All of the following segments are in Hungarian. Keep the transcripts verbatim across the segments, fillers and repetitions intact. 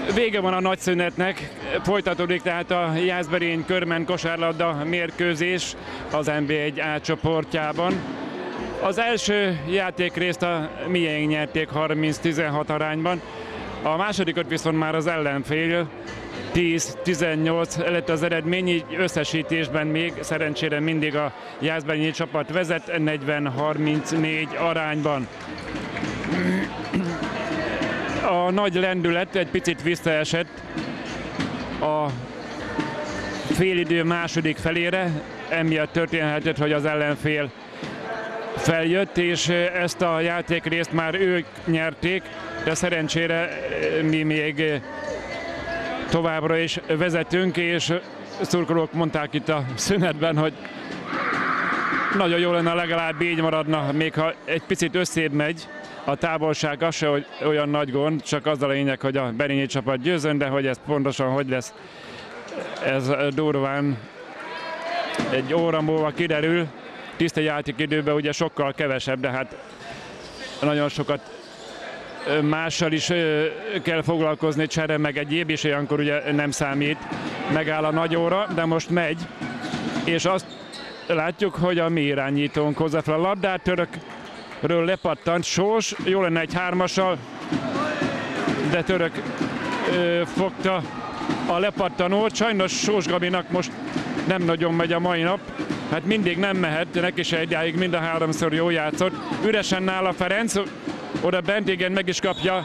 Vége van a nagy szünetnek, folytatódik tehát a Jászberény Körmen kosárlabda mérkőzés az en bé egy A csoportjában. Az első játékrészt a miénk nyerték harminc tizenhat arányban, a másodikot viszont már az ellenfél tíz tizennyolc lett az eredmény, így összesítésben még szerencsére mindig a jászberényi csapat vezet negyven harmincnégy arányban. A nagy lendület egy picit visszaesett a félidő második felére, emiatt történhetett, hogy az ellenfél feljött, és ezt a játékrészt már ők nyerték, de szerencsére mi még továbbra is vezetünk, és szurkolók mondták itt a szünetben, hogy nagyon jó lenne, legalább így maradna, még ha egy picit összébb megy a távolság, az se hogy olyan nagy gond, csak az a lényeg, hogy a berényi csapat győzön, de hogy ez pontosan hogy lesz, ez durván egy óra múlva kiderül. Tiszta játékidőben ugye sokkal kevesebb, de hát nagyon sokat mással is kell foglalkozni, csere meg egyéb, és olyankor ugye nem számít, megáll a nagy óra, de most megy, és azt látjuk, hogy a mi irányítónk hozzá fel a labdát, Törökről lepattant Sós, jó lenne egy hármassal, de Török ö, fogta a lepattanót, sajnos Sós Gabinak most nem nagyon megy a mai nap, hát mindig nem mehet, neki se egyáig mind a háromszor jól játszott, üresen nála Ferenc, oda bent, igen, meg is kapja.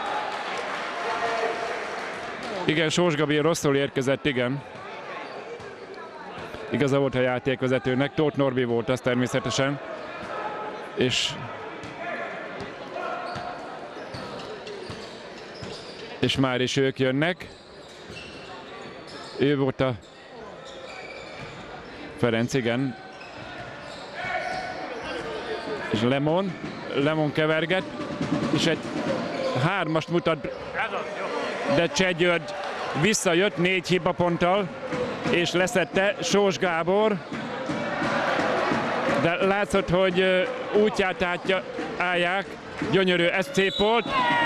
Igen, Sós Gabi rosszul érkezett, igen. Igaza volt a játékvezetőnek, Tóth Norbi volt az természetesen. És, és már is ők jönnek. Ő volt a Ferenc, igen. És Lemon. Lemon keverget, és egy hármast mutat, de Cseh György visszajött négy hibaponttal, és leszette Sós Gábor, de látszott, hogy útját átja, állják, gyönyörű, ez szép volt.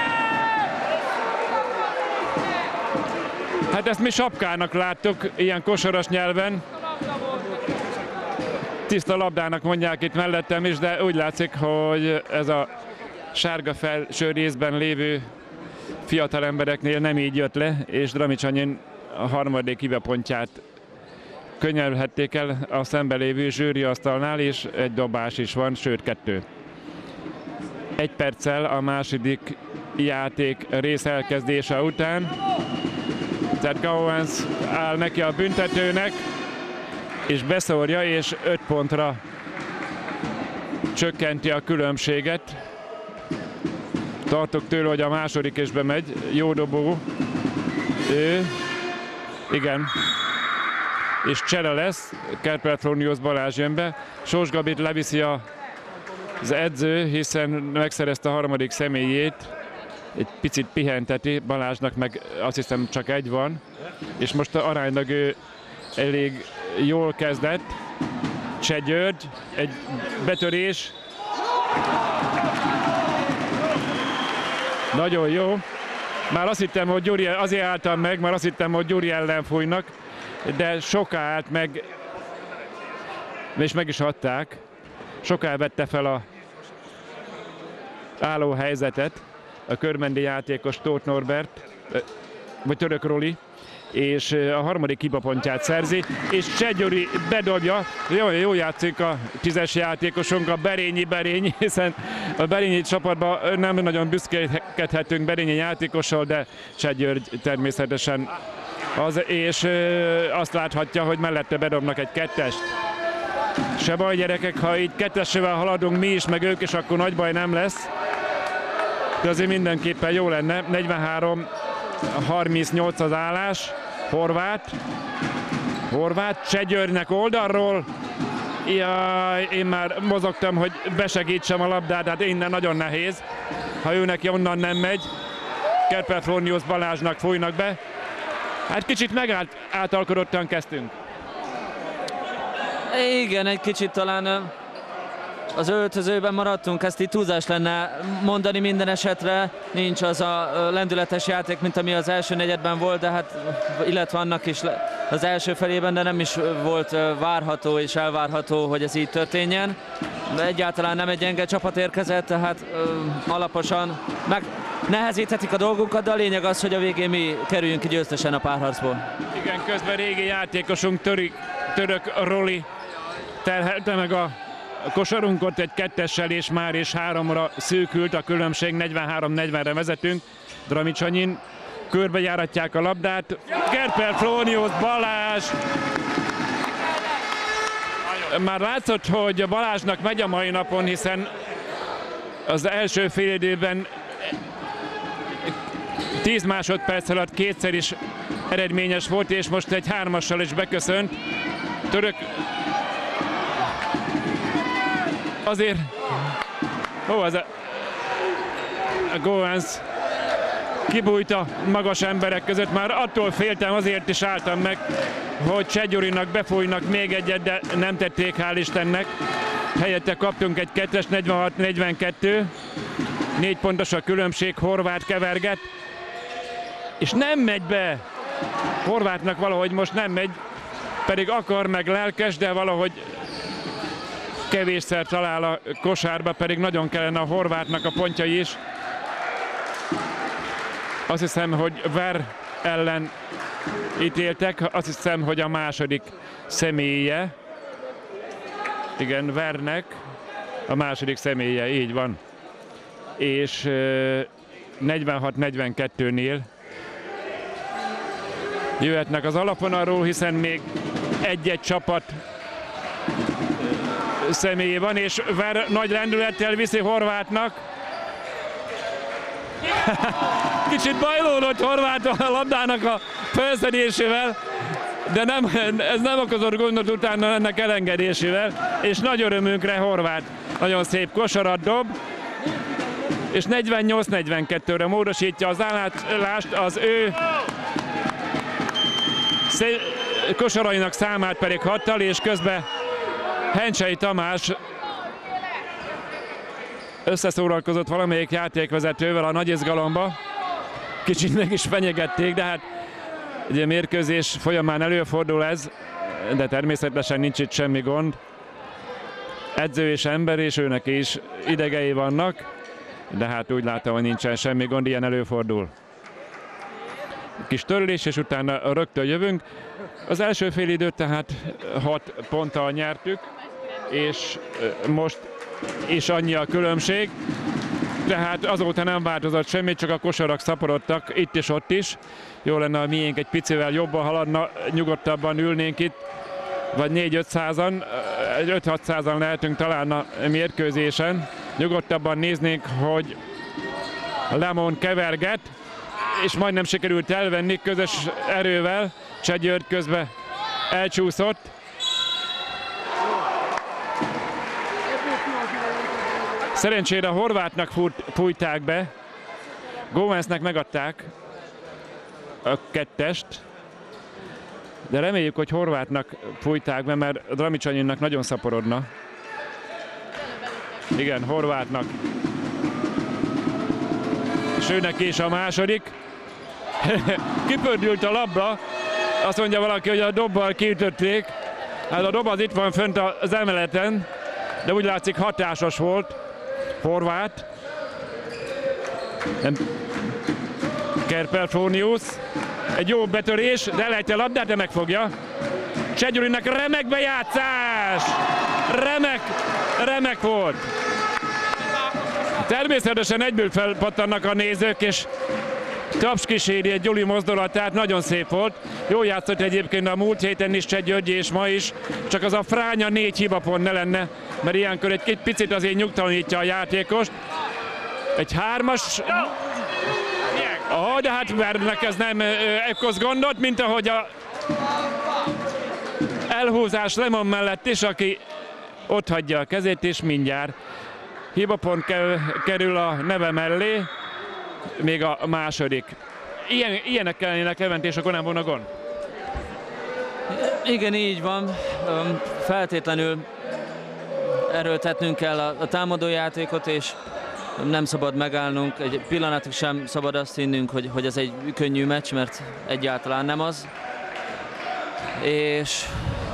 Hát ezt mi sapkának láttuk, ilyen kosaras nyelven. Tiszta labdának mondják itt mellettem is, de úgy látszik, hogy ez a sárga felső részben lévő fiatal embereknél nem így jött le, és Dramics Anyin a harmadik hibapontját könyvelhették el a szembe lévő zsűriasztalnál, és egy dobás is van, sőt kettő. Egy perccel a második játék rész elkezdése után. Tehát Gauens áll neki a büntetőnek, és beszórja, és öt pontra csökkenti a különbséget. Tartok tőle, hogy a második is bemegy. Jó dobó. Ő. Igen. És csere lesz. Kerpertronius Balázs jön be. Sós Gabit leviszi az edző, hiszen megszerezte a harmadik személyét. Egy picit pihenteti. Balázsnak meg azt hiszem csak egy van. És most aránylag ő elég jól kezdett. Cseh György, egy betörés. Nagyon jó. Már azt hittem, hogy Gyuri, azért álltam meg, már azt hittem, hogy Gyuri ellen fújnak, de soká állt meg, és meg is adták. Soká vette fel a álló helyzetet a körmendi játékos Tóth Norbert, vagy Török Roli, és a harmadik hibapontját szerzi, és Cseh Gyuri bedobja. Jó, jó játszik a tízes játékosunk, a Berényi Berény, hiszen a berényi csapatban nem nagyon büszkélkedhetünk berényi játékossal, de Cseh György természetesen az, és azt láthatja, hogy mellette bedobnak egy kettest. Se baj, gyerekek, ha így kettesével haladunk mi is, meg ők is, akkor nagy baj nem lesz. De azért mindenképpen jó lenne. negyvenhárom harmincnyolc az állás. Horváth. Horváth Cseh Györgynek oldalról. Jaj, én már mozogtam, hogy besegítsem a labdát, hát innen nagyon nehéz. Ha ő neki onnan nem megy. Kerpertronius Balázsnak fújnak be. Hát kicsit megállt, átalkodottan kezdtünk. Igen, egy kicsit talán az öltözőben maradtunk, ezt itt túlzás lenne mondani minden esetre. Nincs az a lendületes játék, mint ami az első negyedben volt, de hát, illetve annak is az első felében, de nem is volt várható és elvárható, hogy ez így történjen. De egyáltalán nem egy gyenge csapat érkezett, tehát ö, alaposan meg nehezíthetik a dolgunkat, de a lényeg az, hogy a végén mi kerüljünk ki győztesen a párharcból. Igen, közben régi játékosunk Töri, Török Roli terhelte meg a kosarunkot egy kettessel, és már és háromra szűkült a különbség, negyvenhárom negyvenre vezetünk. Dramicsanyin körbejáratják a labdát. Kerper Flónius, Balázs! Már látszott, hogy Balázsnak megy a mai napon, hiszen az első fél időben tíz másodperc alatt kétszer is eredményes volt, és most egy hármassal is beköszönt. Török azért, ó, az a, a Goens kibújt a magas emberek között, már attól féltem, azért is álltam meg, hogy Csegyurinak befújnak még egyet, de nem tették, hál' Istennek. Helyette kaptunk egy kettes, negyvenhat negyvenkettő, négy pontos a különbség, Horváth keverget, és nem megy be. Horvátnak valahogy most nem megy, pedig akar, meg lelkes, de valahogy kevésszer talál a kosárba, pedig nagyon kellene a Horvátnak a pontjai is. Azt hiszem, hogy Ver ellen ítéltek, azt hiszem, hogy a második személye. Igen, Vernek a második személye, így van. És negyvenhat negyvenkettőnél jöhetnek az alapvonalról, hiszen még egy-egy csapat személy van, és Ver nagy lendülettel viszi Horvátnak. Kicsit bajlódott Horváth a labdának a felszedésével, de nem, ez nem okozott gondot utána ennek elengedésével, és nagy örömünkre Horváth nagyon szép kosarat dob, és negyvennyolc negyvenkettőre módosítja az állást, az ő kosarainak számát pedig hattal, és közben Hencsei Tamás összeszólalkozott valamelyik játékvezetővel a nagy izgalomba. Kicsit meg is fenyegették, de hát ugye mérkőzés folyamán előfordul ez, de természetesen nincs itt semmi gond. Edző és ember, és őnek is idegei vannak, de hát úgy látom, hogy nincsen semmi gond, ilyen előfordul. Kis törlés, és utána rögtön jövünk. Az első fél időt tehát hat ponttal nyertük, és most is annyi a különbség. Tehát azóta nem változott semmi, csak a kosarak szaporodtak itt és ott is. Jó lenne, ha miénk egy picivel jobban haladna, nyugodtabban ülnénk itt, vagy négy-ötszázan, öt-hatszázan lehetünk talán a mérkőzésen. Nyugodtabban néznénk, hogy Lemon keverget, és majdnem sikerült elvenni közös erővel. Csegyőrt közben elcsúszott. Szerencsére a Horvátnak fújták be, Gomeznek megadták a kettest, de reméljük, hogy Horvátnak fújták be, mert Dramicsanyinak nagyon szaporodna. Igen, Horvátnak. És őnek is a második. Kipördült a labda, azt mondja valaki, hogy a dobbal kiütötték. Hát a dob az itt van fönt az emeleten, de úgy látszik hatásos volt. Horváth. Kerper Flónius. Egy jó betörés, de elejti a labdát, de megfogja. Csegyurinak remek bejátszás! Remek, remek volt. Természetesen egyből felpattannak a nézők, és taps kíséri egy Gyuli mozdulatát, nagyon szép volt. Jól játszott egyébként a múlt héten is Csegyörgyi, és ma is, csak az a fránya négy hibapont ne lenne, mert ilyenkor egy picit azért nyugtalanítja a játékost. Egy hármas... Oh, de hát Vernek ez nem okoz gondot, mint ahogy a elhúzás Lemon mellett is, aki ott hagyja a kezét, és mindjárt hibapont kerül a neve mellé, még a második. Ilyen, ilyenek kellenének Levent, és akkor nem volna gond. Igen, így van. Feltétlenül erőltetnünk kell a, a támadójátékot, és nem szabad megállnunk, egy pillanatig sem szabad azt hinnünk, hogy, hogy ez egy könnyű meccs, mert egyáltalán nem az. És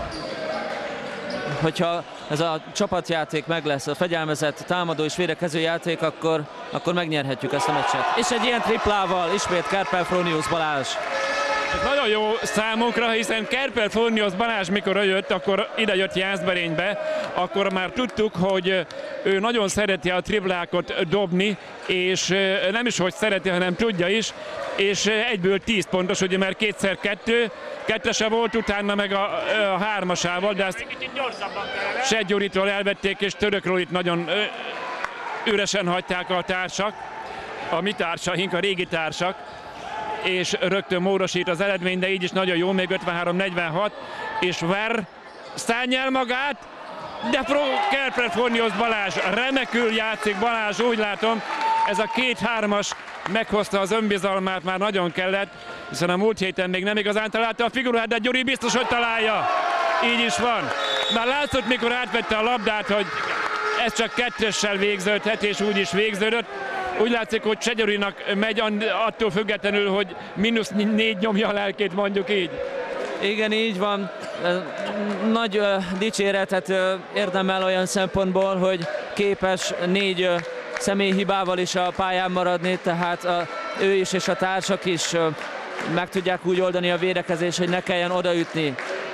hogyha ez a csapatjáték meg lesz, a fegyelmezett támadó és védekező játék, akkor, akkor megnyerhetjük ezt a meccset. És egy ilyen triplával ismét Kerpel-Fronius Balázs. Ez nagyon jó számunkra, hiszen Kerpel-Fronius Balázs mikor jött, akkor ide jött Jászberénybe, akkor már tudtuk, hogy ő nagyon szereti a triplákat dobni, és nem is hogy szereti, hanem tudja is, és egyből tíz pontos, ugye mert kétszer kettő, kettese volt, utána meg a, a hármasával, de ezt Sett Gyuritól elvették, és Törökről itt nagyon üresen hagyták a társak, a mi társaink, a régi társak, és rögtön módosít az eredmény, de így is nagyon jó, még ötvenhárom negyvenhat, és Ver szállj el magát, de Kerpel-Fronius Balázs remekül játszik. Balázs, úgy látom, ez a két-hármas meghozta az önbizalmát, már nagyon kellett, hiszen a múlt héten még nem igazán találta a figurát, de Gyuri biztos, hogy találja. Így is van. Már látszott, mikor átvette a labdát, hogy ez csak kettessel végződhet, és úgy is végződött. Úgy látszik, hogy Csegyorinak megy attól függetlenül, hogy mínusz négy nyomja a lelkét, mondjuk így. Igen, így van. Nagy dicséretet érdemel olyan szempontból, hogy képes négy személyhibával is a pályán maradni, tehát a, ő is és a társak is meg tudják úgy oldani a védekezést, hogy ne kelljen odaütni.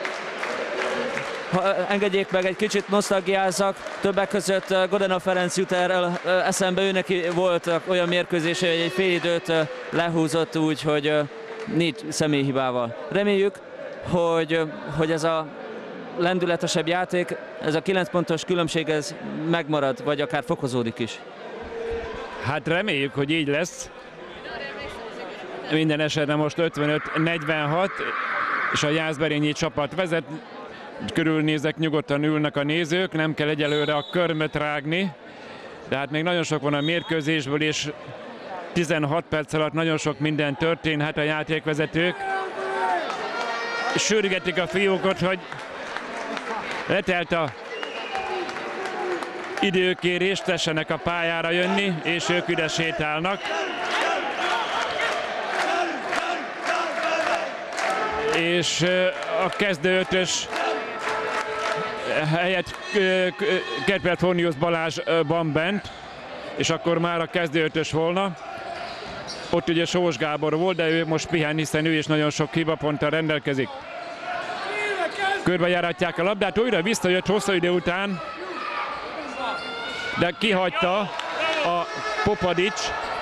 Ha engedjék meg, egy kicsit nosztalgiázzak, többek között Godena Ferenc jut el eszembe, ő neki volt olyan mérkőzése, hogy egy fél időt lehúzott úgy, hogy négy személyhibával. Reméljük, hogy, hogy ez a lendületesebb játék, ez a kilenc pontos különbség ez megmarad, vagy akár fokozódik is. Hát reméljük, hogy így lesz. Minden esetben most ötvenöt negyvenhat, és a jászberényi csapat vezet. Körülnézek, nyugodtan ülnek a nézők, nem kell egyelőre a körmöt rágni, de hát még nagyon sok van a mérkőzésből, és tizenhat perc alatt nagyon sok minden történhet. A játékvezetők sürgetik a fiúkat, hogy letelt a időkérés, tessenek a pályára jönni, és ők ide sétálnak. És a kezdő ötös helyett Kerpel-Fronius Balázs van bent, és akkor már a kezdő ötös volna. Ott ugye Sós Gábor volt, de ő most pihen, hiszen ő is nagyon sok hibaponttal rendelkezik. Körbejáratják a labdát, újra visszajött hosszú idő után, de kihagyta a Popadics.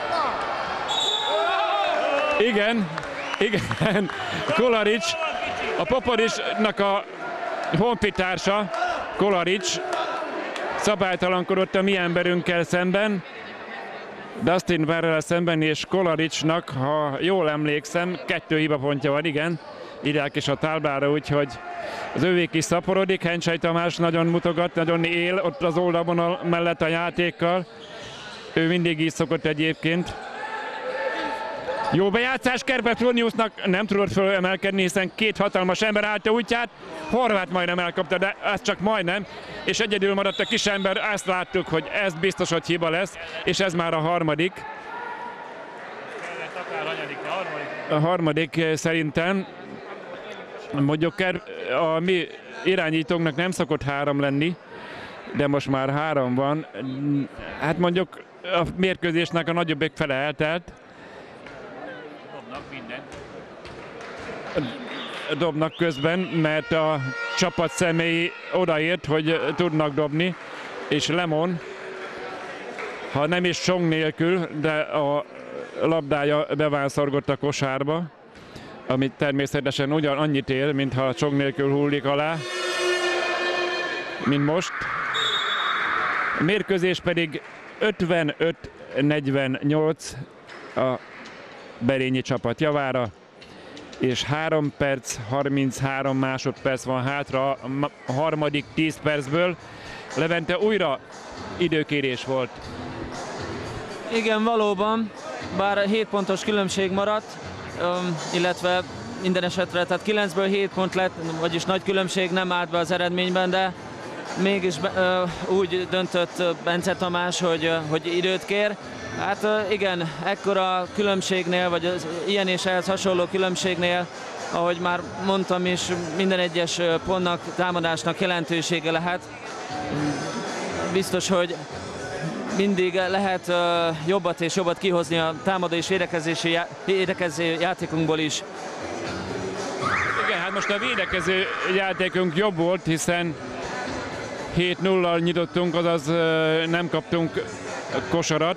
Igen, igen, Kolarics, a Popadicsnak a honfitársa, Kolarics szabálytalankodott a mi emberünkkel szemben, Dustin Verrel szemben, és Kolaricsnak, ha jól emlékszem, kettő hibapontja van, igen, írják is a táblára, úgyhogy az övék is szaporodik. Hencsely Tamás nagyon mutogat, nagyon él ott az oldalvonal mellett a játékkal, ő mindig így szokott egyébként. Jó bejátszás Kerpel-Froniusnak, nem tudott fölemelkedni, hiszen két hatalmas ember állta útját. Horváth majdnem elkapta, de ez csak majdnem, és egyedül maradt a kis ember. Ezt láttuk, hogy ez biztos, hogy hiba lesz, és ez már a harmadik. A harmadik szerintem. Mondjuk a mi irányítónknak nem szokott három lenni, de most már három van. Hát mondjuk a mérkőzésnek a nagyobbik fele eltelt. Dobnak közben, mert a csapat személyi odaért, hogy tudnak dobni, és Lemon, ha nem is song nélkül, de a labdája bevánszorgott a kosárba, amit természetesen ugyan annyit ér, mintha a song nélkül hullik alá, mint most. A mérkőzés pedig ötvenöt negyvennyolc a berényi csapat javára, és három perc, harminchárom másodperc van hátra a harmadik tíz percből. Levente, újra időkérés volt. Igen, valóban, bár hét pontos különbség maradt, illetve minden esetre, tehát kilencből hét pont lett, vagyis nagy különbség nem állt be az eredményben, de mégis be, úgy döntött Bence Tamás, hogy, hogy időt kér. Hát igen, ekkora különbségnél, vagy az ilyen és ehhez hasonló különbségnél, ahogy már mondtam is, minden egyes pontnak, támadásnak jelentősége lehet. Biztos, hogy mindig lehet jobbat és jobbat kihozni a támadó és védekezési védekező játékunkból is. Igen, hát most a védekező játékunk jobb volt, hiszen hét nullal nyitottunk, azaz nem kaptunk kosarat.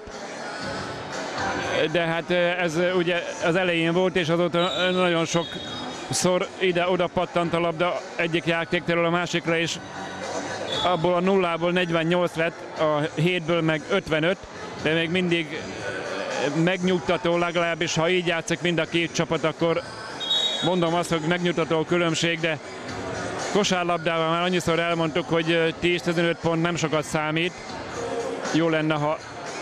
De hát ez ugye az elején volt, és azóta nagyon sokszor ide-oda pattant a labda egyik játéktől a másikra, és abból a nullából negyvennyolc lett, a hétből meg ötvenöt, de még mindig megnyugtató, legalábbis ha így játszik mind a két csapat, akkor mondom azt, hogy megnyugtató különbség, de kosárlabdával már annyiszor elmondtuk, hogy tíz-tizenöt pont nem sokat számít. Jó lenne, ha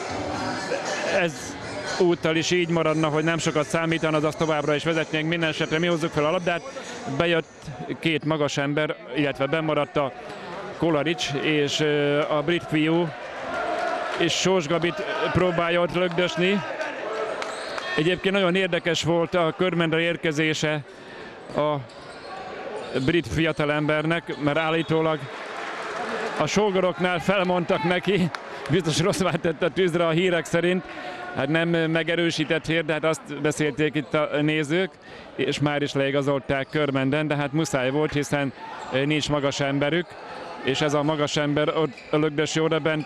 ez úttal is így maradna, hogy nem sokat számítana, az azt továbbra is vezetnénk. Minden esetre mi hozzuk fel a labdát. Bejött két magas ember, illetve bemaradt a Kolarics, és a brit fiú, és Sós Gabit próbálja ott lögdösni. Egyébként nagyon érdekes volt a körmendre érkezése a brit fiatalembernek, mert állítólag a sógoroknál felmondtak neki, biztos rosszvát tett a tűzre a hírek szerint, hát nem megerősített hír, de hát azt beszélték itt a nézők, és már is leigazolták Körmenden, de hát muszáj volt, hiszen nincs magas emberük, és ez a magas ember ott lögdösi oda bent,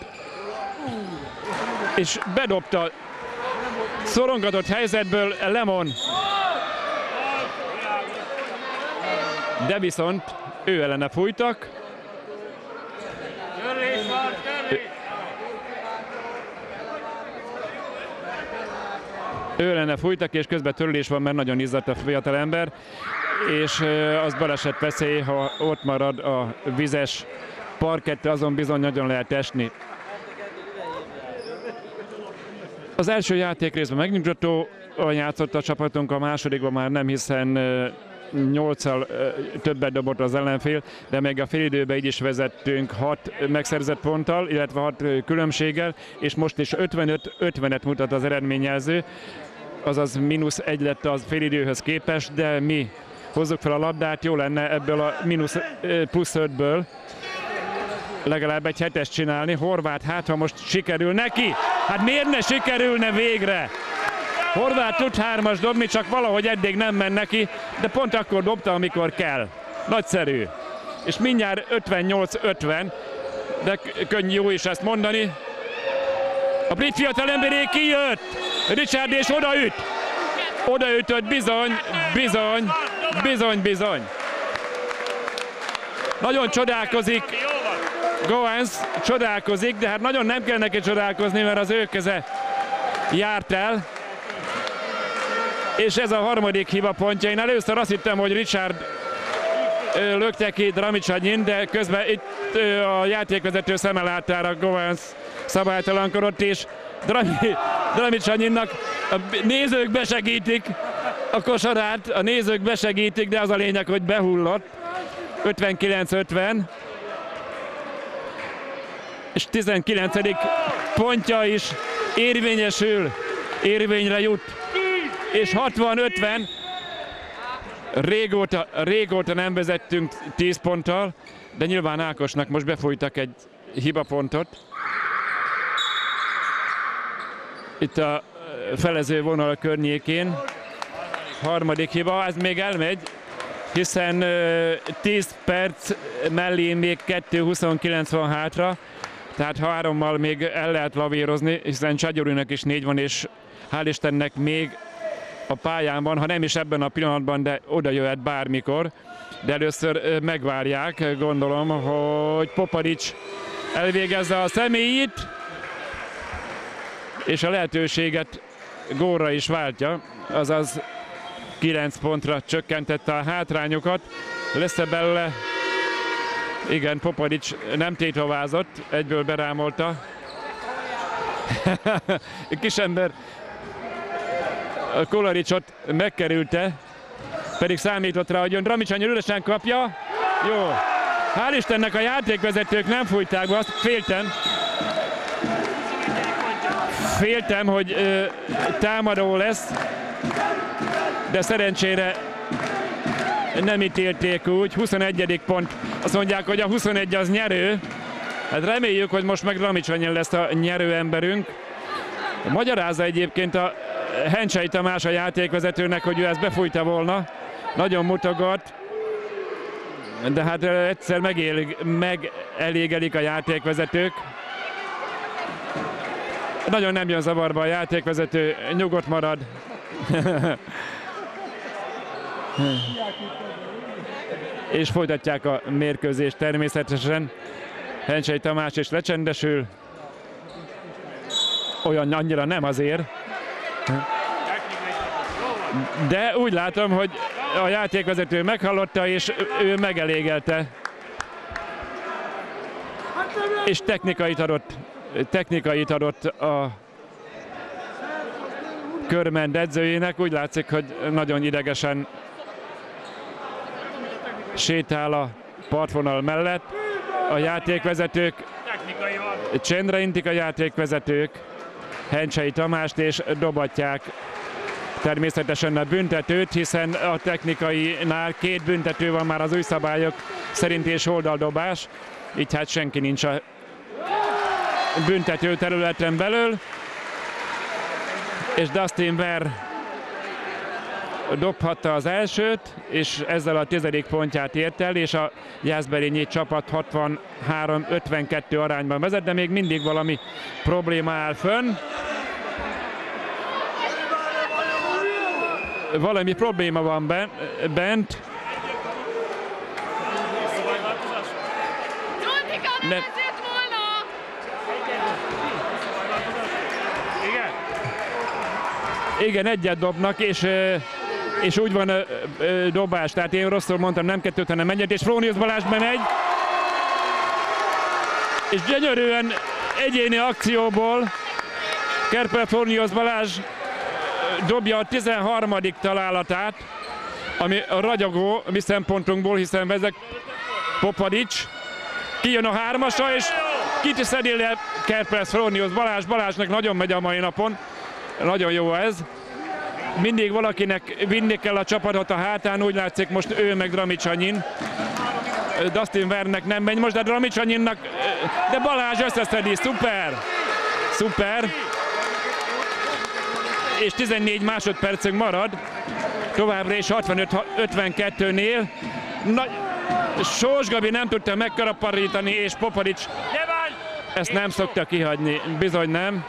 és bedobta szorongatott helyzetből Lemon. De viszont ő ellene fújtak. Ő ellene fújtak, és közben törlés van, mert nagyon izzadt a fiatalember, és az baleset veszély, ha ott marad a vizes parkett, azon bizony nagyon lehet esni. Az első játék részben megnyugtató játszott a csapatunk, a másodikban már nem, hiszen nyolccal többet dobott az ellenfél, de még a félidőben így is vezettünk hat megszerzett ponttal, illetve hat különbséggel, és most is ötvenöt ötvenet mutat az eredményjelző, azaz mínusz egy lett az félidőhöz képest, de mi hozzuk fel a labdát, jó lenne ebből a mínusz plusz ötből legalább egy hetest csinálni. Horváth, hát ha most sikerül neki, hát miért ne sikerülne végre? Horváth tud hármas dobni, csak valahogy eddig nem ment neki, de pont akkor dobta, amikor kell. Nagyszerű. És mindjárt ötvennyolc ötven, de könnyű jó is ezt mondani. A brit fiatalemberé kijött, Richard, és odaüt. Odaütött, bizony, bizony, bizony, bizony. Nagyon csodálkozik Goens, csodálkozik, de hát nagyon nem kell neki csodálkozni, mert az ő keze járt el. És ez a harmadik hiba pontja. Én először azt hittem, hogy Richard lökte ki Dramicsanyin, de közben itt a játékvezető szeme láttára Goens szabálytalankodott, és Dramicsanyinnak a nézők besegítik a kosarát, a nézők besegítik, de az a lényeg, hogy behullott. ötvenkilenc ötven. És tizenkilencedik pontja is érvényesül, érvényre jut. És hatvan ötven, régóta, régóta nem vezettünk tíz ponttal, de nyilván Ákosnak most befújtak egy hibapontot. Itt a felező vonal környékén. Harmadik hiba, ez még elmegy, hiszen tíz perc mellé még kettő huszonkilenc van hátra, tehát hárommal még el lehet lavírozni, hiszen Csagyorinak is négy van, és hál' Istennek még a pályán van, ha nem is ebben a pillanatban, de oda jöhet bármikor. De először megvárják, gondolom, hogy Popadics elvégezze a személyit, és a lehetőséget gólra is váltja, azaz kilenc pontra csökkentette a hátrányokat. Lesz-e belőle? Igen, Popadics nem tétovázott, egyből berámolta. Kisember a Kolaricsot megkerülte, pedig számított rá, hogy jön. Dramicsanyi üresen kapja. Jó, Hál' Istennek a játékvezetők nem fújták be, azt féltem. Féltem, hogy ö, támadó lesz, de szerencsére nem ítélték úgy. huszonegyedik pont. Azt mondják, hogy a huszonegy az nyerő. Hát reméljük, hogy most meg Ramicsanyin lesz a nyerő emberünk. Magyarázza egyébként a Hencsei Tamás a játékvezetőnek, hogy ő ezt befújta volna. Nagyon mutogat, de hát egyszer megél, megelégelik a játékvezetők. Nagyon nem jön zavarba a játékvezető, nyugodt marad. És folytatják a mérkőzést természetesen. Hencsei Tamás is lecsendesül. Olyan annyira nem azért. De úgy látom, hogy a játékvezető meghallotta, és ő megelégelte. És technikait adott, technikait adott a Körmend edzőjének. Úgy látszik, hogy nagyon idegesen sétál a partvonal mellett. A játékvezetők, csendre intik a játékvezetők Hencsei Tamást, és dobatják természetesen a büntetőt, hiszen a technikainál két büntető van már az új szabályok szerint, és oldaldobás, így hát senki nincs a büntető területen belül, és Dustin Ware dobhatta az elsőt, és ezzel a tizedik pontját ért el, és a Jászberényi csapat hatvanhárom ötvenkettő arányban vezet, de még mindig valami probléma áll fönn. Valami probléma van bent. Ne. Igen, egyet dobnak, és, és úgy van dobás, tehát én rosszul mondtam, nem kettőt, hanem egyet, és Frónius Balázs bemegy. És gyönyörűen egyéni akcióból Kerpel Frónius Balázs dobja a tizenharmadik találatát, ami a ragyogó mi szempontunkból, hiszen vezek Popadics. Kijön a hármasa, és kiszedi le Kerpel Frónius Balázs. Balázsnak nagyon megy a mai napon. Nagyon jó ez. Mindig valakinek vinni kell a csapatot a hátán, úgy látszik most ő meg Ramicsanyin. Dustin Ware-nek nem megy most, de Ramicsanyinnak, de Balázs összeszedi, szuper! Szuper! És tizennégy másodpercünk marad, továbbra is hatvanöt ötvenkettőnél. Sós Gabi nem tudta megkaraparítani, és Popadics ezt nem szokta kihagyni, bizony nem.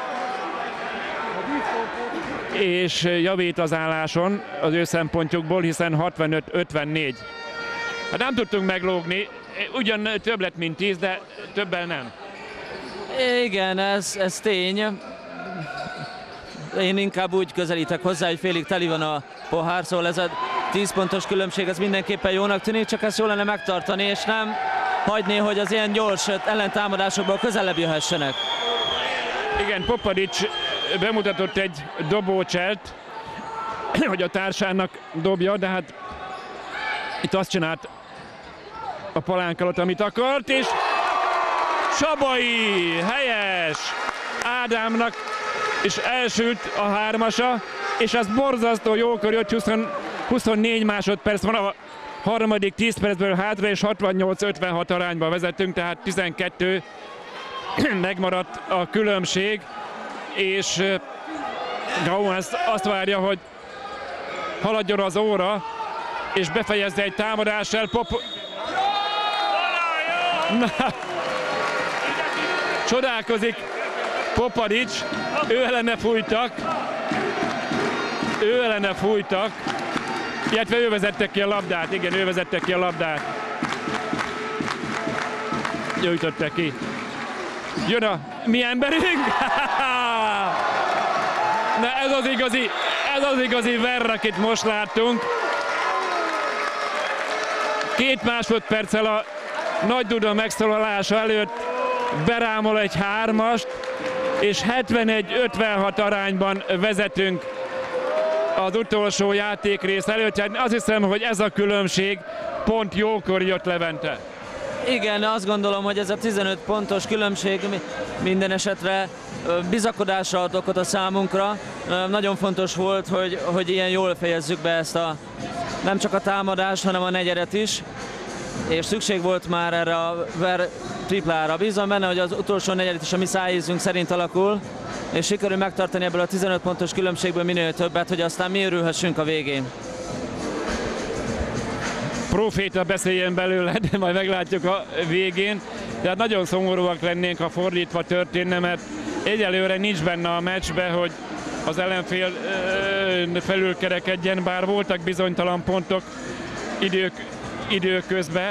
És javít az álláson az ő szempontjukból, hiszen hatvanöt ötvennégy. Hát nem tudtunk meglógni, ugyan több lett, mint tíz, de többel nem. Igen, ez, ez tény. Én inkább úgy közelítek hozzá, hogy félig teli van a pohár, szóval ez a tíz pontos különbség, ez mindenképpen jónak tűnik, csak ezt jól lenne megtartani, és nem hagyni, hogy az ilyen gyors ellentámadásokból közelebb jöhessenek. Igen, Popadics bemutatott egy dobócselt, hogy a társának dobja, de hát itt azt csinált a palánk alatt, amit akart, és Csabai, helyes! Ádámnak is elsült a hármasa, és az borzasztó jókor jött, huszonnégy másodperc van a harmadik tíz percből hátra, és hatvannyolc ötvenhat arányba vezetünk, tehát tizenkettő megmaradt a különbség, és Gauens azt várja, hogy haladjon az óra, és befejezze egy támadással. Pop... Na, csodálkozik Popadics, ő ellene fújtak, ő ellene fújtak, illetve ő vezette ki a labdát, igen, ő vezette ki a labdát. Gyújtotta ki. Jön a mi emberünk! Na ez az igazi, ez az igazi Ware, akit most láttunk. Két másodperccel a Nagy Duda megszólalása előtt berámol egy hármast, és hetvenegy ötvenhat arányban vezetünk az utolsó játékrész előtt. Azt hiszem, hogy ez a különbség pont jókor jött Levente. Igen, azt gondolom, hogy ez a tizenöt pontos különbség minden esetre bizakodásra ad okot a számunkra. Nagyon fontos volt, hogy, hogy ilyen jól fejezzük be ezt a nem csak a támadást, hanem a negyedet is. És szükség volt már erre a Ver triplára. Bízom benne, hogy az utolsó negyedet is a mi szájízünk szerint alakul, és sikerül megtartani ebből a tizenöt pontos különbségből minél többet, hogy aztán mi örülhessünk a végén. Proféta beszéljen belőle, de majd meglátjuk a végén. Tehát nagyon szomorúak lennénk, ha fordítva történne, mert egyelőre nincs benne a meccsbe, hogy az ellenfél felülkerekedjen, bár voltak bizonytalan pontok idők, időközben.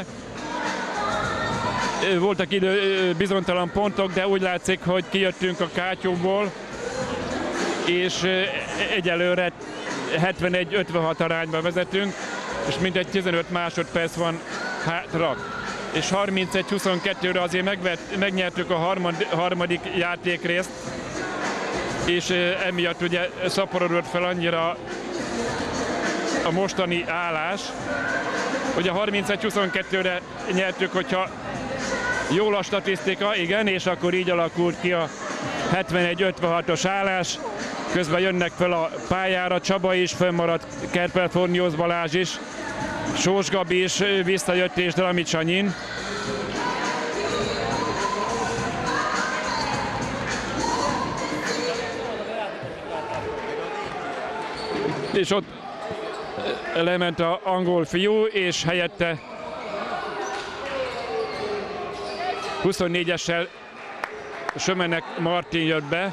Voltak idő, bizonytalan pontok, de úgy látszik, hogy kijöttünk a kátyúból, és egyelőre hetvenegy ötvenhat arányba vezetünk, és mintegy tizenöt másodperc van hátra. És harmincegy huszonkettőre azért megvett, megnyertük a harmad, harmadik játékrészt, és emiatt ugye szaporodott fel annyira a mostani állás. Ugye harmincegy huszonkettőre nyertük, hogyha jól a statisztika, igen, és akkor így alakult ki a hetvenegy ötvenhatos állás. Közben jönnek fel a pályára, Csaba is fönnmaradt, Kerpel-Forniósz Balázs is, Sós Gabi is visszajött, és Dramics Anyin. És ott lement az angol fiú, és helyette huszonnégyessel Sömenek Martin jött be.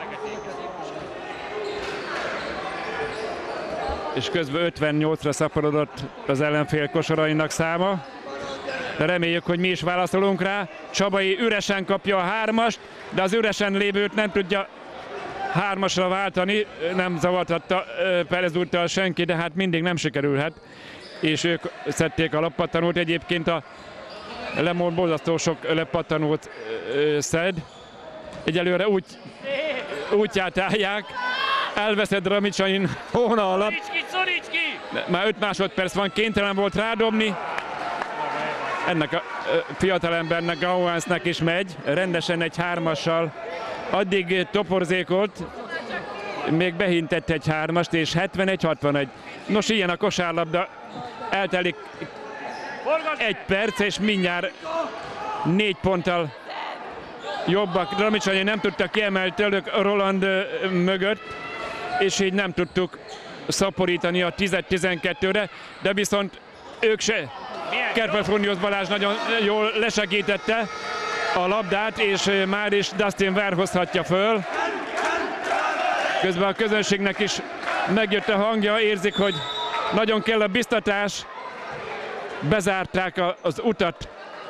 És közben ötvennyolcra szaporodott az ellenfél kosarainak száma. De reméljük, hogy mi is válaszolunk rá. Csabai üresen kapja a hármast, de az üresen lévőt nem tudja hármasra váltani. Nem zavartatta Perez úrtól senki, de hát mindig nem sikerülhet. És ők szedték a lepattanót. Egyébként a Lemon borzasztó sok lepattanót szed. Egyelőre úgy, útját állják. Elveszett Dramics Anyin hóna alatt. Már öt másodperc van, kénytelen volt rádobni. Ennek a fiatalembernek, Gauhansnak is megy, rendesen egy hármassal. Addig toporzékolt, még behintett egy hármast, és hetvenegy hatvanegy. Nos, ilyen a kosárlabda, eltelik egy perc, és mindjárt négy ponttal jobbak. Dramics Anyin nem tudta kiemelni tőlük Roland mögött, és így nem tudtuk szaporítani a tíz tizenkettőre, de viszont ők se. Kerpel-Forniósz Balázs nagyon jól lesegítette a labdát, és már is Dustin Ware hozhatja föl. Közben a közönségnek is megjött a hangja, érzik, hogy nagyon kell a biztatás. Bezárták az utat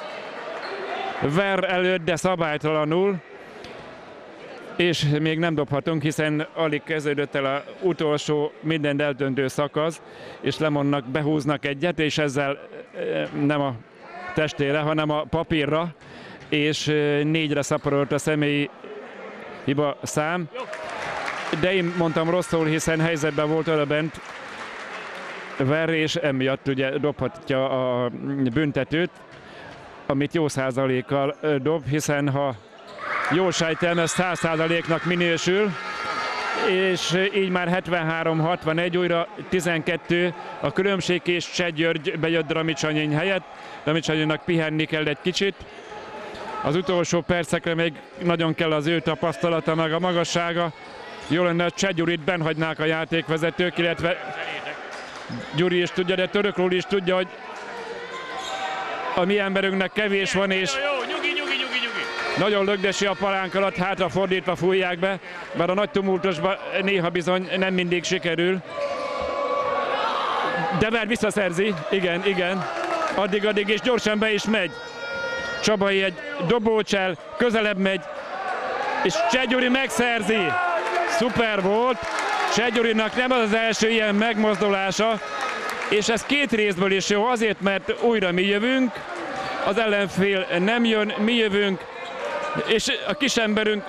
Ware előtt, de szabálytalanul. És még nem dobhatunk, hiszen alig kezdődött el az utolsó mindent eldöntő szakasz, és Lemonnak behúznak egyet, és ezzel nem a testére, hanem a papírra, és négyre szaporodott a személyi hiba szám. De én mondtam rosszul, hiszen helyzetben volt oda bent Ware, és emiatt ugye dobhatja a büntetőt, amit jó százalékkal dob, hiszen ha jól sejtem, ez száz százaléknak minősül, és így már hetvenhárom hatvanegy, újra tizenkettő a különbség, és Cseh György bejött Dramics Anyin helyett. Dramics Anyinnak pihenni kell egy kicsit. Az utolsó percekre még nagyon kell az ő tapasztalata, meg a magassága. Jó lenne, hogy Cseh Gyurit bennhagynák a játékvezetők, illetve Gyuri is tudja, de Törökről is tudja, hogy a mi emberünknek kevés van, és nagyon lögdösi a palánk alatt, hátra fordítva fújják be, bár a nagy tumultusban néha bizony nem mindig sikerül. De már visszaszerzi, igen, igen, addig-addig, és gyorsan be is megy. Csabai egy dobócsel, közelebb megy, és Cseh Gyuri megszerzi. Szuper volt, Cseh Gyurinak nem az az első ilyen megmozdulása, és ez két részből is jó, azért, mert újra mi jövünk, az ellenfél nem jön, mi jövünk, és a kisemberünk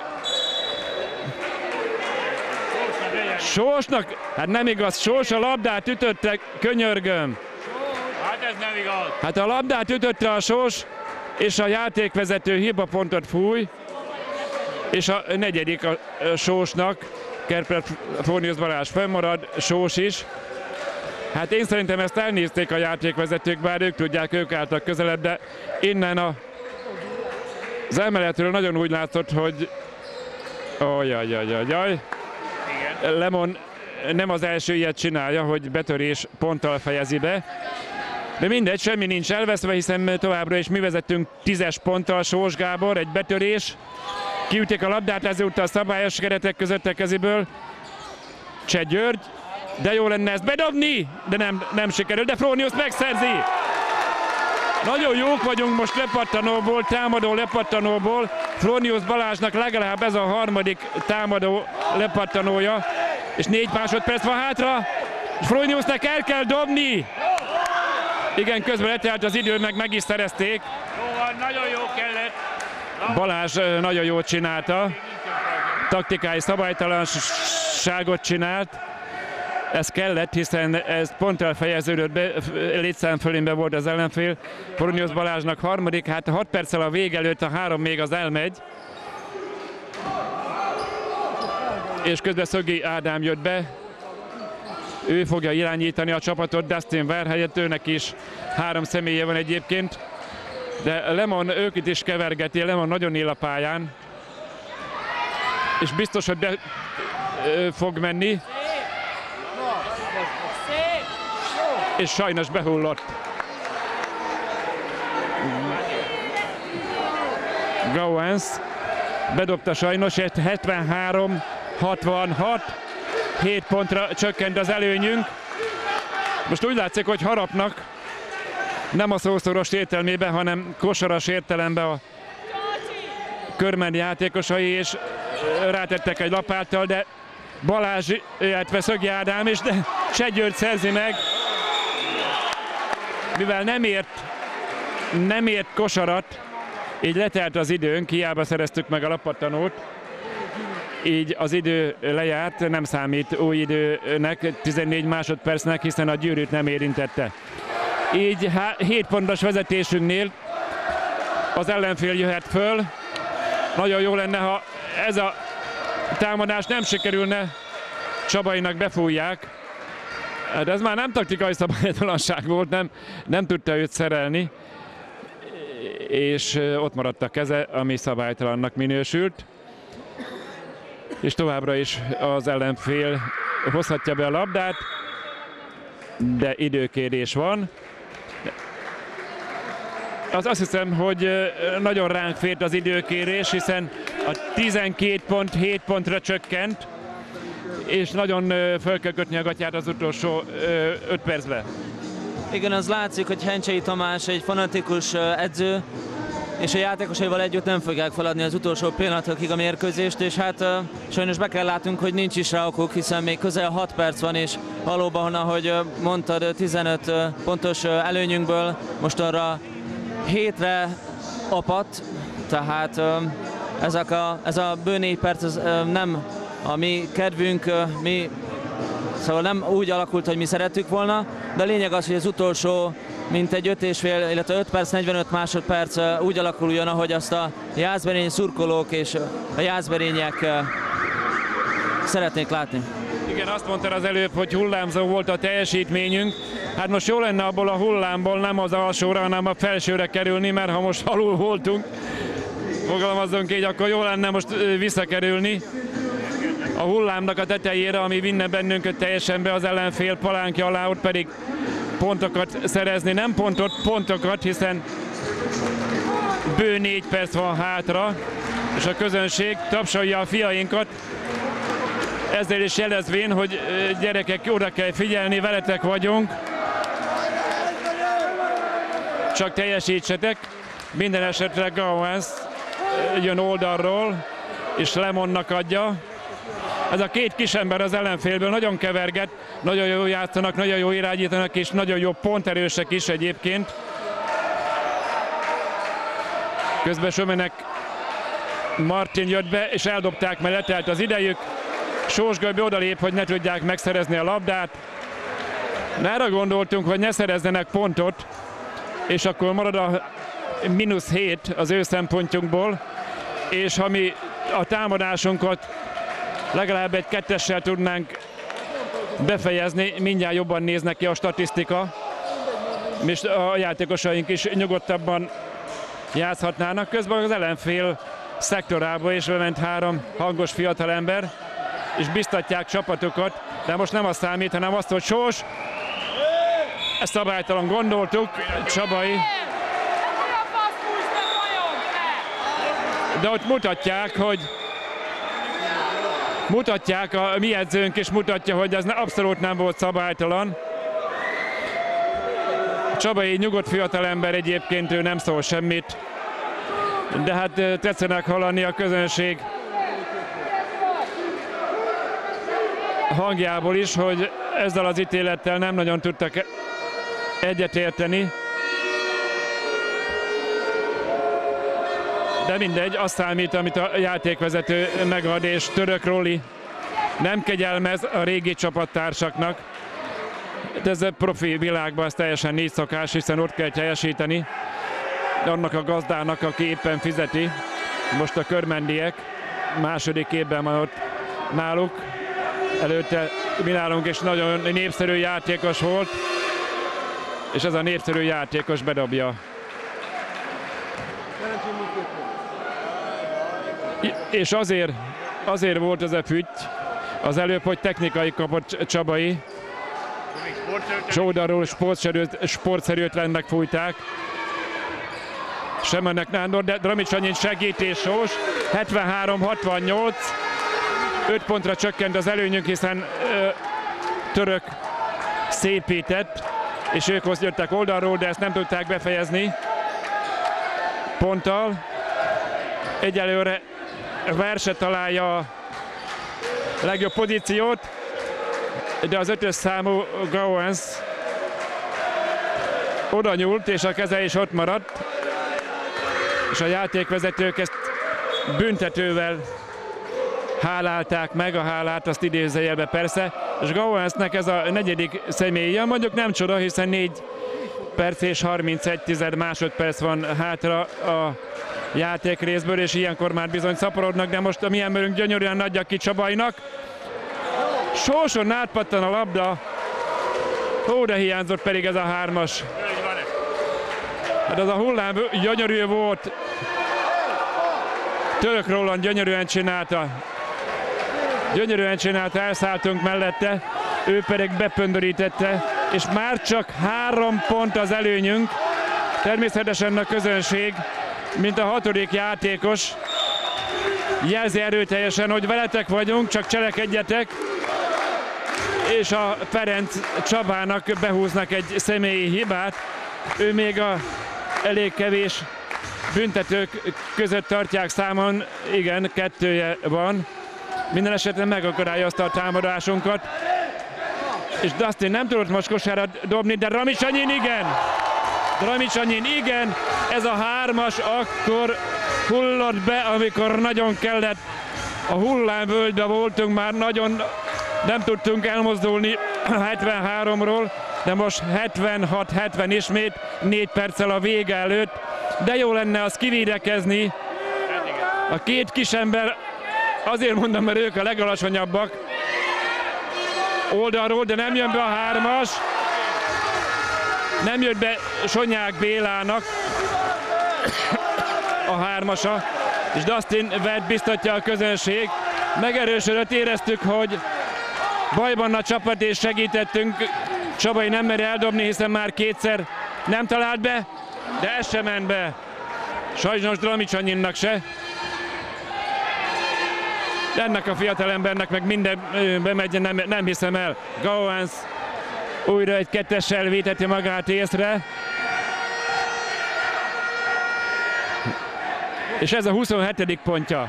Sósnak, hát nem igaz, Sós a labdát ütötte, könyörgöm. Hát ez nem igaz. Hát a labdát ütötte a Sós, és a játékvezető hibapontot fúj, és a negyedik a Sósnak, Kerper Fronius Balázs fennmarad, Sós is. Hát én szerintem ezt elnézték a játékvezetők, bár ők tudják, ők álltak közelebb, de innen a, az emeletről nagyon úgy látszott, hogy Ajajajajaj. Lemon nem az első ilyet csinálja, hogy betörés ponttal fejezi be. De mindegy, semmi nincs elveszve, hiszen továbbra is mi vezettünk tízes ponttal, Sós Gábor, egy betörés. Kiütik a labdát, ezúttal szabályos keretek között a kezéből. Cseh György, de jó lenne ezt bedobni, de nem, nem sikerül, de Fronius megszerzi. Nagyon jók vagyunk most lepattanóból, támadó lepattanóból. Fronius Balázsnak legalább ez a harmadik támadó lepattanója. És négy másodperc van hátra. Froniusnak el kell dobni. Igen, közben letelt az idő, meg meg is szerezték. Jó van, nagyon jó kellett. Balázs nagyon jót csinálta. Taktikai szabálytalanságot csinált. Ez kellett, hiszen ez ponttal fejeződött be, létszám fölénbe volt az ellenfél. Fronius Balázsnak harmadik, hát hat perccel a vég előtt a három még az elmegy. És közben Szögi Ádám jött be. Ő fogja irányítani a csapatot, Dustin Ware helyett, őnek is három személye van egyébként. De Lemon őket is kevergeti, Lemon nagyon él a pályán. És biztos, hogy be fog menni. És sajnos behullott. Gowens bedobta sajnos, hetvenhárom hatvanhat, hét pontra csökkent az előnyünk. Most úgy látszik, hogy harapnak, nem a szószoros értelmében, hanem kosaras értelemben a Körmend játékosai, és rátettek egy lapáttal, de Balázs, illetve Szögi Ádám is, de Cseh György szerzi meg. Mivel nem ért, nem ért kosarat, így letelt az időnk, hiába szereztük meg a lapattanót. Így az idő lejárt, nem számít új időnek, tizennégy másodpercnek, hiszen a gyűrűt nem érintette. Így hét pontos vezetésünknél az ellenfél jöhet föl. Nagyon jó lenne, ha ez a támadás nem sikerülne, Csabainak befújják. De ez már nem taktikai szabálytalanság volt, nem, nem tudta őt szerelni, és ott maradt a keze, ami szabálytalannak minősült. És továbbra is az ellenfél hozhatja be a labdát, de időkérés van. Az azt hiszem, hogy nagyon ránk fért az időkérés, hiszen a tizenkét pont hét pontra csökkent, és nagyon föl kell kötni a gatyát az utolsó öt percben. Igen, az látszik, hogy Hencsei Tamás egy fanatikus edző, és a játékosaival együtt nem fogják feladni az utolsó pillanatokig a mérkőzést, és hát sajnos be kell látnunk, hogy nincs is rá okuk, hiszen még közel hat perc van, és valóban, ahogy mondtad, tizenöt pontos előnyünkből most arra hétre apadt, tehát ezek a, ez a bő négy perc ez nem a mi kedvünk, mi, szóval nem úgy alakult, hogy mi szerettük volna, de a lényeg az, hogy az utolsó mintegy öt és fél, illetve öt perc, negyvenöt másodperc úgy alakuljon, ahogy azt a Jászberény szurkolók és a jászberények szeretnék látni. Igen, azt mondtad az előbb, hogy hullámzó volt a teljesítményünk. Hát most jó lenne abból a hullámból nem az alsóra, hanem a felsőre kerülni, mert ha most alul voltunk, fogalmazzunk így, akkor jó lenne most visszakerülni a hullámnak a tetejére, ami vinne bennünket teljesen be az ellenfél palánkja alá, ott pedig pontokat szerezni, nem pontot, pontokat, hiszen bő négy perc van hátra, és a közönség tapsolja a fiainkat, ezzel is jelezvén, hogy gyerekek, oda kell figyelni, veletek vagyunk, csak teljesítsetek. Minden esetre Gowens jön oldalról, és Lemonnak adja. Ez a két kisember az ellenfélből nagyon keverget, nagyon jó játszanak, nagyon jó irányítanak, és nagyon jó ponterősek is egyébként. Közben Sömenek Martin jött be, és eldobták, mert letelt az idejük. Sós Göbbi odalép, hogy ne tudják megszerezni a labdát. Erre gondoltunk, hogy ne szerezzenek pontot, és akkor marad a mínusz hét az ő szempontjunkból, és ha mi a támadásunkat legalább egy kettessel tudnánk befejezni, mindjárt jobban néznek ki a statisztika, és a játékosaink is nyugodtabban játszhatnának. Közben az ellenfél szektorába is bement három hangos fiatalember, és biztatják csapatokat, de most nem az számít, hanem azt, hogy Sós, ezt szabálytalan gondoltuk, Csabai, de ott mutatják, hogy mutatják, a mi edzőnk is mutatja, hogy ez abszolút nem volt szabálytalan. Csabai nyugodt fiatalember, egyébként ő nem szól semmit, de hát tetszenek hallani a közönség hangjából is, hogy ezzel az ítélettel nem nagyon tudtak egyetérteni. De mindegy, azt számít, amit a játékvezető megad, és Török Roli nem kegyelmez a régi csapattársaknak. De ez a profi világban ez teljesen négy szokás, hiszen ott kell teljesíteni. De annak a gazdának, aki éppen fizeti, most a körmendiek, második évben van ott náluk. Előtte mi nálunk is nagyon népszerű játékos volt, és ez a népszerű játékos bedobja. És azért, azért volt ez a fütty az előbb, hogy technikai kapott Csabai, és oldalról sportszerűtlennek fújták. Semennek Nándor, de Dramics Anyin segítés Sós, hetvenhárom hatvannyolc, öt pontra csökkent az előnyünk, hiszen ö, Török szépített, és ők jöttek oldalról, de ezt nem tudták befejezni ponttal. Egyelőre Verse találja a legjobb pozíciót, de az ötös számú Gauens oda nyúlt, és a keze is ott maradt, és a játékvezetők ezt büntetővel hálálták meg, a hálát azt idézőjelbe persze, és Gauensnek ez a negyedik személye, mondjuk nem csoda, hiszen négy perc és harmincegy tized másodperc van hátra a játékrészből, és ilyenkor már bizony szaporodnak, de most a mi emberünk gyönyörűen adja ki Csabainak. Sóson átpattan a labda, ó, de hiányzott pedig ez a hármas. Hát az a hullám gyönyörű volt, Török Roland gyönyörűen csinálta. Gyönyörűen csinálta, elszálltunk mellette, ő pedig bepöndörítette, és már csak három pont az előnyünk. Természetesen a közönség, mint a hatodik játékos, jelzi erőteljesen, hogy veletek vagyunk, csak cselekedjetek, és a Ferenc Csabának behúznak egy személyi hibát. Ő még a elég kevés büntetők között tartják számon, igen, kettője van. Minden esetben megakadályozta a támadásunkat, és Dustin nem tudott most kosárra dobni, de Dramics Anyin igen! Dramics Anyin igen! Ez a hármas akkor hullott be, amikor nagyon kellett. A hullámvölgyben voltunk, már nagyon nem tudtunk elmozdulni hetvenháromról, de most hetvenhat hetven ismét, négy perccel a vége előtt. De jó lenne az kivédekezni. A két kisember, azért mondom, mert ők a legalacsonyabbak oldalról, de nem jön be a hármas. Nem jött be Sonyák Bélának a hármasa, és Dustin Webb biztatja a közönség. Megerősödött, éreztük, hogy bajban a csapat, és segítettünk. Csabai nem meri eldobni, hiszen már kétszer nem talált be, de ez sem ment be. Sajnos Dramics Anyinnak se. Ennek a fiatalembernek meg minden bemegy, nem, nem hiszem el. Gauens újra egy kettessel véteti magát észre. És ez a huszonhetedik pontja.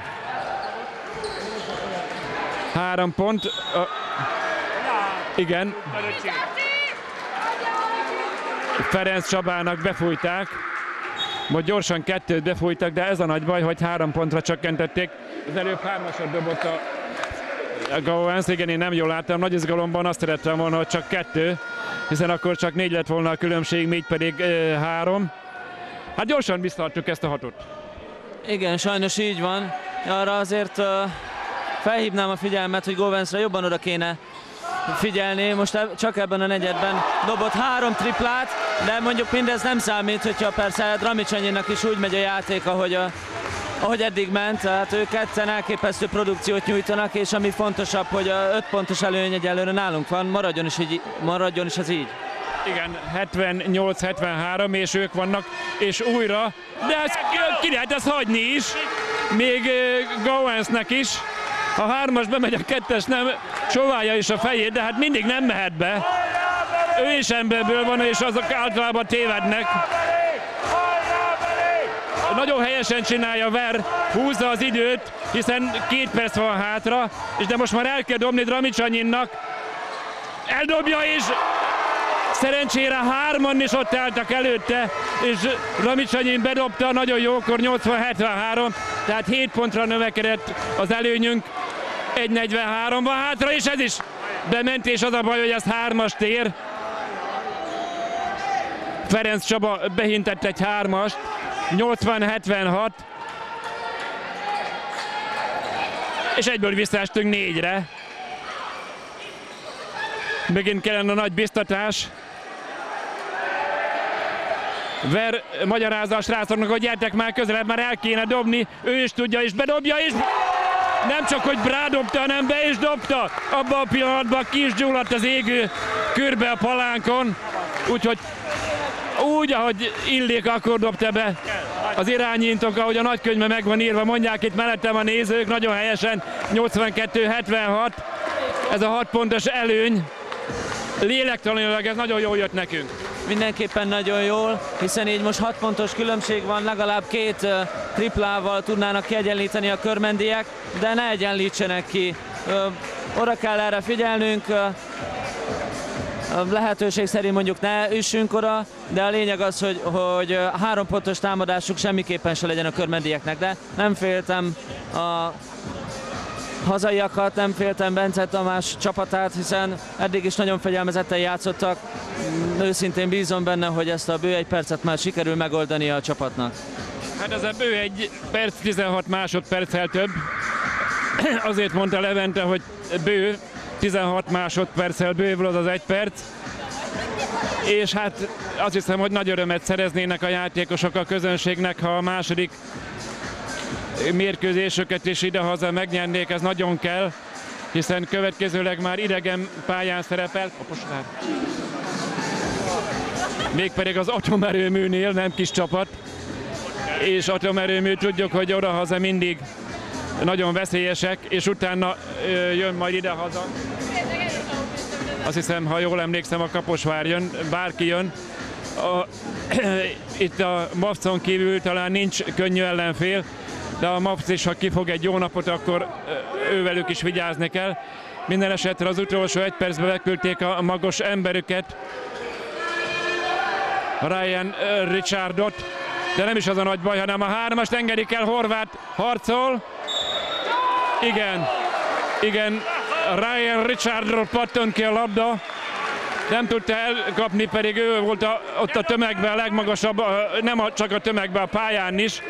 Három pont. A... Igen. Ferenc Csabának befújták. Most gyorsan kettőt befújtak, de ez a nagy baj, hogy három pontra csökkentették. Az előbb hármasat dobott a Gauens, igen, én nem jól láttam. Nagy izgalomban azt szerettem volna, hogy csak kettő, hiszen akkor csak négy lett volna a különbség, még pedig e, három. Hát gyorsan visszaadtuk ezt a hatot. Igen, sajnos így van. Arra azért uh, felhívnám a figyelmet, hogy Gövensre jobban oda kéne figyelni. Most eb csak ebben a negyedben dobott három triplát, de mondjuk mindez nem számít, hogyha persze Dramicsanyinak is úgy megy a játék, ahogy, a, ahogy eddig ment. Tehát ők ketten elképesztő produkciót nyújtanak, és ami fontosabb, hogy a öt pontos előny egyelőre nálunk van, maradjon is, így, maradjon is ez így. Igen, hetvennyolc hetvenhárom, és ők vannak, és újra, de ezt ki lehet ezt hagyni is, még Gövensnek is. A hármas bemegy, a kettes nem, csóválja is a fejét, de hát mindig nem mehet be. Ő is emberből van, és azok általában tévednek. Nagyon helyesen csinálja Ver, húzza az időt, hiszen két perc van hátra, és de most már el kell dobni Dramicsanyinnak. Eldobja, és szerencsére hárman is ott álltak előtte, és Dramicsanyin bedobta, nagyon jókor, nyolcvan hetvenhárom, tehát hét pontra növekedett az előnyünk, egy negyvenhárom van hátra, és ez is bement, és az a baj, hogy ez hármast ér. Ferenc Csaba behintett egy hármast, nyolcvan hetvenhat, és egyből visszaestünk négyre. Megint kellene a nagy biztatás. Ver magyarázza a srácoknak, hogy gyertek már közelebb, már el kéne dobni, ő is tudja, és bedobja, és nem csak, hogy rádobta, hanem be is dobta. Abban a pillanatban ki is gyulladt az égő körbe a palánkon, úgyhogy úgy, ahogy illik, akkor dobta be az irányítók, ahogy a nagykönyvben meg van írva, mondják itt mellettem a nézők, nagyon helyesen, nyolcvankettő hetvenhat, ez a hat pontos előny. Lélektanilag ez nagyon jól jött nekünk. Mindenképpen nagyon jól, hiszen így most hat pontos különbség van, legalább két uh, triplával tudnának kiegyenlíteni a körmendiek, de ne egyenlítsenek ki. Uh, oda kell erre figyelnünk, uh, lehetőség szerint mondjuk ne üssünk oda, de a lényeg az, hogy, hogy három pontos támadásuk semmiképpen se legyen a körmendieknek, de nem féltem a hazaiakat, nem féltem Bence Tamás csapatát, hiszen eddig is nagyon fegyelmezetten játszottak. Őszintén bízom benne, hogy ezt a bő egy percet már sikerül megoldani a csapatnak. Hát ez a bő egy perc, tizenhat másodperccel több. Azért mondta Levente, hogy bő, tizenhat másodperccel bővül az az egy perc. És hát azt hiszem, hogy nagy örömet szereznének a játékosok a közönségnek, ha a második mérkőzésöket is idehaza megnyernék, ez nagyon kell, hiszen következőleg már idegen pályán szerepel. Mégpedig az atomerőműnél, nem kis csapat, és atomerőmű tudjuk, hogy odahaza mindig nagyon veszélyesek, és utána jön majd idehaza. Azt hiszem, ha jól emlékszem, a Kaposvár jön, bárki jön. A, itt a Mavcon kívül talán nincs könnyű ellenfél, de a Mavc is, ha kifog egy jó napot, akkor ővelük is vigyázni kell. Minden esetre az utolsó egy percben megküldték a magos emberüket, Ryan Richardot, de nem is az a nagy baj, hanem a hármast engedik el, Horváth harcol. Igen, igen, Ryan Richardról pattant ki a labda, nem tudta elkapni, pedig ő volt a, ott a tömegben a legmagasabb, nem a, csak a tömegben, a pályán is.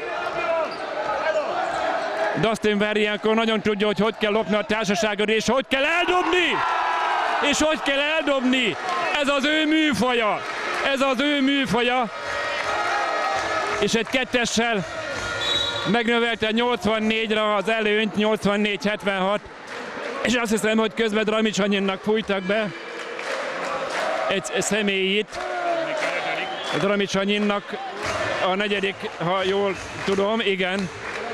Dustin Ver ilyenkor nagyon tudja, hogy hogy kell lopni a társaságot, és hogy kell eldobni! És hogy kell eldobni! Ez az ő műfaja! Ez az ő műfaja! És egy kettessel megnövelte nyolcvannégyre az előnyt, nyolcvannégy hetvenhat, és azt hiszem, hogy közben Dramicsanyinnak fújtak be egy személyit. Dramicsanyinnak a negyedik, ha jól tudom, igen,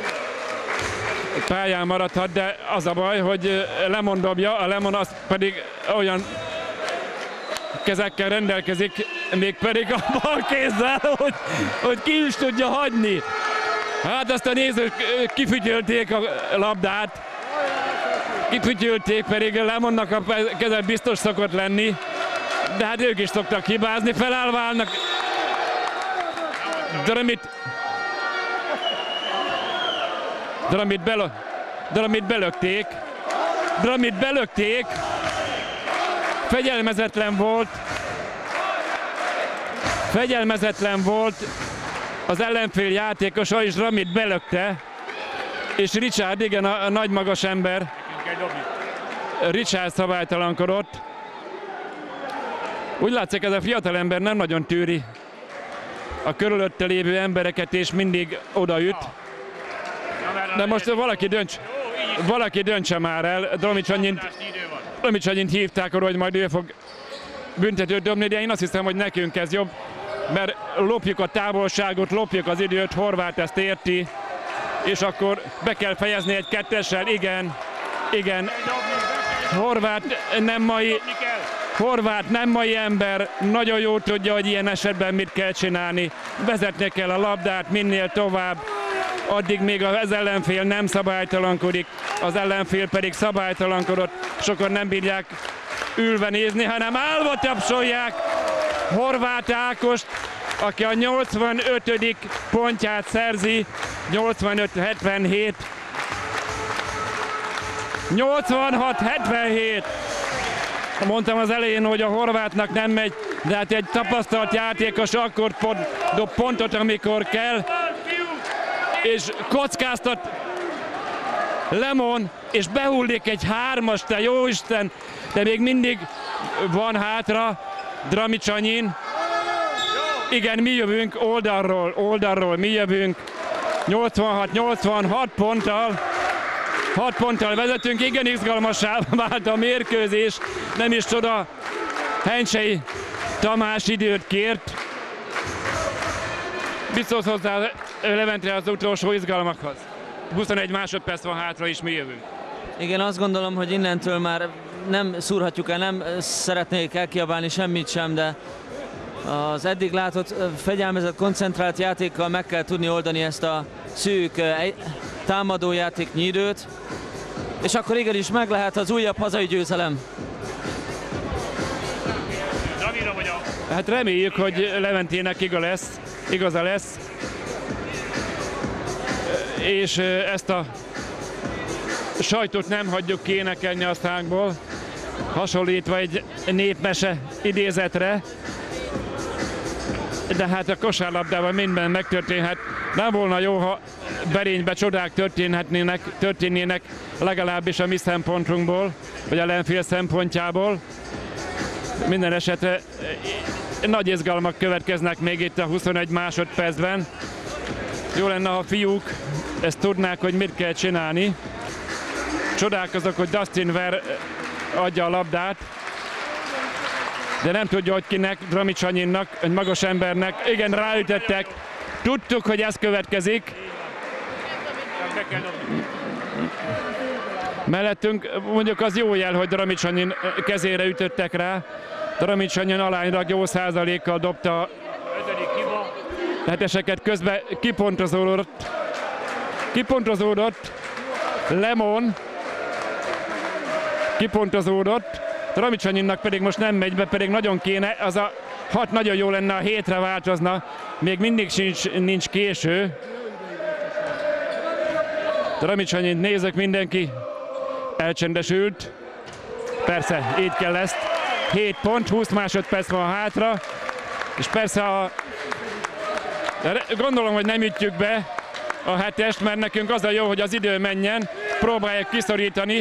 pályán maradhat, de az a baj, hogy Lemon dobja, a Lemon az pedig olyan kezekkel rendelkezik, mégpedig a bal kézzel, hogy, hogy ki is tudja hagyni. Hát azt a nézők kifütyölték a labdát, kifütyölték, pedig Lemonnak a keze biztos szokott lenni, de hát ők is szoktak hibázni, felállva állnak. Dramit Dramit, belo, Dramit belökték, Dramit belökték, fegyelmezetlen volt, fegyelmezetlen volt, az ellenfél játékosa is Dramit belökte, és Richard, igen, a, a nagy magas ember, Richard szabálytalankodott. Úgy látszik, ez a fiatalember nem nagyon tűri a körülötte lévő embereket, és mindig odaüt. De most valaki dönts, valaki döntse már el. Dramicsanyint, Dramicsanyint hívták arra, hogy majd ő fog büntetőt dobni, de én azt hiszem, hogy nekünk ez jobb, mert lopjuk a távolságot, lopjuk az időt, Horváth ezt érti, és akkor be kell fejezni egy kettessel, igen, igen. Horváth nem mai, Horváth nem mai ember, nagyon jól tudja, hogy ilyen esetben mit kell csinálni. Vezetni kell a labdát minél tovább, addig még az ellenfél nem szabálytalankodik, az ellenfél pedig szabálytalankodott, sokan nem bírják ülve nézni, hanem állva tapsolják Horváth Ákost, aki a nyolcvanötödik pontját szerzi, nyolcvanöt hetvenhét. nyolcvanhat hetvenhét. Mondtam az elején, hogy a Horváthnak nem megy, de hát egy tapasztalt játékos akkor pont, dob pontot, amikor kell, és kockáztat Lemon, és behullik egy hármas, te jóisten, de még mindig van hátra Dramicsanyin. Igen, mi jövünk oldalról, oldalról mi jövünk, nyolcvanhat nyolcvanhat ponttal, hat ponttal vezetünk, igen izgalmassá vált a mérkőzés, nem is csoda, Hencsei Tamás időt kért. Biztos hozzá Levente az utolsó izgalmakhoz. huszonegy másodperc van hátra, és mi jövünk. Igen, azt gondolom, hogy innentől már nem szúrhatjuk el, nem szeretnék elkiabálni semmit sem, de az eddig látott fegyelmezett, koncentrált játékkal meg kell tudni oldani ezt a szűk támadójátéknyi időt, és akkor igenis meg lehet az újabb hazai győzelem. Hát reméljük, hogy Leventének igaza lesz, igaza lesz, és ezt a sajtot nem hagyjuk kénekelni a szánkból, hasonlítva egy népmese idézetre, de hát a kosárlabdában minden megtörténhet. Nem volna jó, ha Berénybe csodák történhetnének, történnének legalábbis a mi szempontunkból, vagy a ellenfél szempontjából. Minden esetre nagy izgalmak következnek még itt a huszonegy másodpercben. Jó lenne, ha fiúk ezt tudnák, hogy mit kell csinálni. Csodálkozok, hogy Dustin Ver adja a labdát, de nem tudja, hogy kinek, Dramicsanyinnak, egy magas embernek. Igen, ráütettek. Tudtuk, hogy ez következik. Mellettünk mondjuk az jó jel, hogy Dramicsanyin kezére ütöttek rá. Dramicsanyin alánylag jó százalékkal dobta a heteseket, közben kipontozódott. Kipontozódott Lemon. Kipontozódott. Dramicsanyinnak pedig most nem megy be, pedig nagyon kéne, az a hat nagyon jó lenne, a hétre változna, még mindig sincs, nincs késő. Dramicsanyint nézek, mindenki elcsendesült. Persze, így kell ezt. hét pont, húsz másodperc van hátra, és persze a... gondolom, hogy nem ütjük be a hetest, mert nekünk az a jó, hogy az idő menjen, próbálják kiszorítani.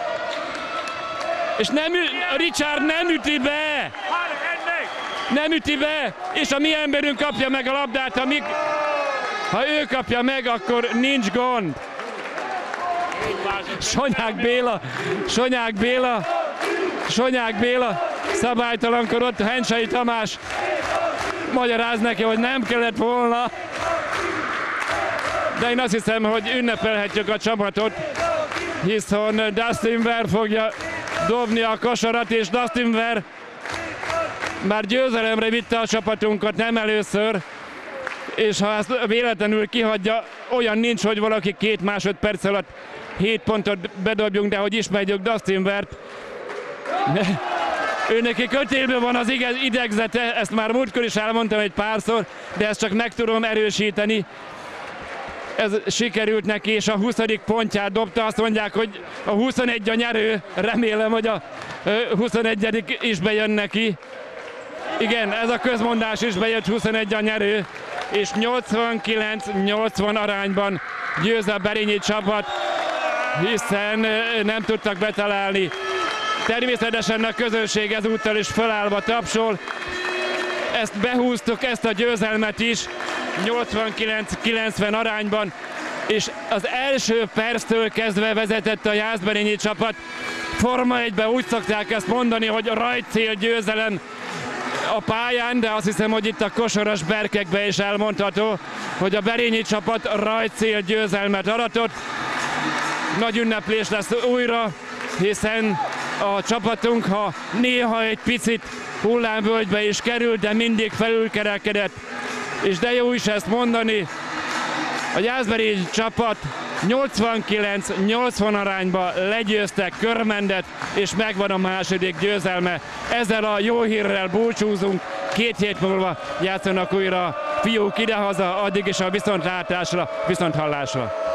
És nem, Richard nem üti be! Nem üti be! És a mi emberünk kapja meg a labdát, ha, mi, ha ő kapja meg, akkor nincs gond. Sonyák Béla, Sonyák Béla, Sonyák Béla szabálytalankodott, Hencsei Tamás magyaráz neki, hogy nem kellett volna. De én azt hiszem, hogy ünnepelhetjük a csapatot, hiszen Dustin Ver fogja dobni a kosarat, és Dustin Ver már győzelemre vitte a csapatunkat, nem először, és ha ezt véletlenül kihagyja, olyan nincs, hogy valaki két másodperc alatt hét pontot bedobjunk, de hogy ismerjük Dustin Vert, ő neki kötélben van az idegzete, ezt már múltkor is elmondtam egy párszor, de ezt csak meg tudom erősíteni. Ez sikerült neki, és a huszadik pontját dobta, azt mondják, hogy a huszonegy a nyerő, remélem, hogy a huszonegyedik is bejön neki. Igen, ez a közmondás is bejött, huszonegy a nyerő. és nyolcvankilenc nyolcvan arányban győz a berényi csapat, hiszen nem tudtak betalálni. Természetesen a közönség ezúttal is fölállva tapsol. Ezt behúztuk, ezt a győzelmet is nyolcvankilenc kilencven arányban, és az első perctől kezdve vezetett a jászberényi csapat. Forma egyben úgy szokták ezt mondani, hogy rajtcél győzelem a pályán, de azt hiszem, hogy itt a kosaras berkekben is elmondható, hogy a berényi csapat rajtcél győzelmet aratott. Nagy ünneplés lesz újra, hiszen a csapatunk, ha néha egy picit hullámvölgybe is került, de mindig felülkerekedett. És de jó is ezt mondani, a jászberényi csapat nyolcvankilenc nyolcvan arányba legyőzte Körmendet, és megvan a második győzelme. Ezzel a jó hírrel búcsúzunk, két hét múlva játszanak újra fiúk idehaza, addig is a viszontlátásra, viszonthallásra.